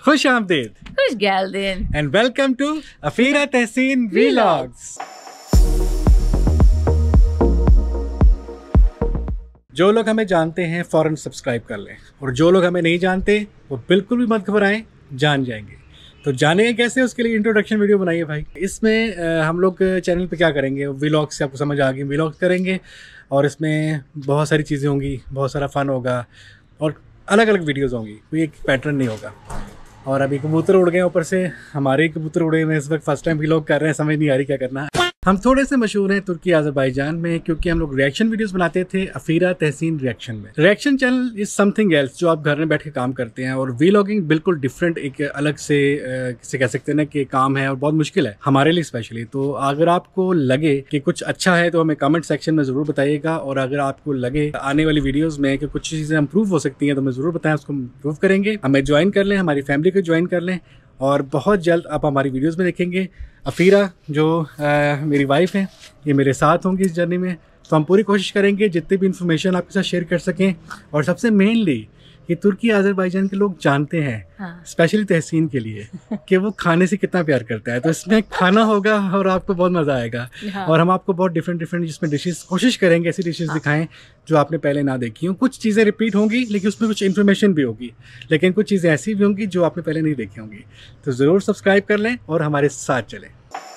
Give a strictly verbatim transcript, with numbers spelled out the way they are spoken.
खुश आमदीद, खुश गेल्डिन and welcome to Afira Tahseen vlogs. जो लोग हमें जानते हैं फौरन सब्सक्राइब कर लें, और जो लोग हमें नहीं जानते वो बिल्कुल भी मत घबराएं, जान जाएंगे। तो जानेंगे कैसे, उसके लिए इंट्रोडक्शन वीडियो बनाइए भाई। इसमें आ, हम लोग चैनल पे क्या करेंगे, व्लॉग्स से आपको समझ आ गई, व्लॉग्स करेंगे और इसमें बहुत सारी चीज़ें होंगी, बहुत सारा फन होगा और अलग अलग वीडियोज़ होंगी, कोई एक पैटर्न नहीं होगा। और अभी कबूतर उड़ गए ऊपर से, हमारे कबूतर उड़े हुए इस वक्त फर्स्ट टाइम व्लॉग कर रहे हैं, समझ नहीं आ रही क्या करना। हम थोड़े से मशहूर हैं तुर्की अज़रबैजान में, क्योंकि हम लोग रिएक्शन वीडियोस बनाते थे अफीरा तहसीन रिएक्शन में। Reaction channel is something else, जो आप घर में बैठ के काम करते हैं, और व्लॉगिंग बिल्कुल डिफरेंट, एक अलग से किसे कह सकते हैं ना कि काम है और बहुत मुश्किल है हमारे लिए स्पेशली। तो अगर आपको लगे कि कुछ अच्छा है तो हमें कमेंट सेक्शन में ज़रूर बताइएगा, और अगर आपको लगे आने वाली वीडियोज़ में कि कुछ चीज़ें इम्प्रूव हो सकती हैं तो हमें ज़रूर बताएं, उसको इम्प्रूव करेंगे। हमें ज्वाइन कर लें, हमारी फैमिली को ज्वाइन कर लें, और बहुत जल्द आप हमारी वीडियोस में देखेंगे। अफीरा जो आ, मेरी वाइफ है, ये मेरे साथ होंगी इस जर्नी में। तो हम पूरी कोशिश करेंगे जितनी भी इंफॉर्मेशन आपके साथ शेयर कर सकें, और सबसे मेनली कि तुर्की अज़रबैजान के लोग जानते हैं, स्पेशली तहसीन के लिए, कि वो खाने से कितना प्यार करता है। तो इसमें खाना होगा और आपको बहुत मज़ा आएगा। हाँ। और हम आपको बहुत डिफरेंट डिफरेंट जिसमें डिशेस कोशिश करेंगे ऐसी डिशेस हाँ। दिखाएं जो आपने पहले ना देखी हों। कुछ चीज़ें रिपीट होंगी, लेकिन उसमें कुछ इन्फॉर्मेशन भी होगी, लेकिन कुछ चीज़ें ऐसी भी होंगी जो आपने पहले नहीं देखी होंगी। तो ज़रूर सब्सक्राइब कर लें और हमारे साथ चलें।